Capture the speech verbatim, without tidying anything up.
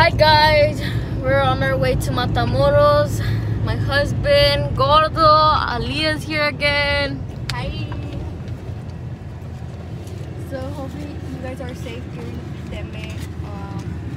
Hi guys, we're on our way to Matamoros. My husband, Gordo, Alia's here again. Hi. So hopefully you guys are safe during the pandemic. Um,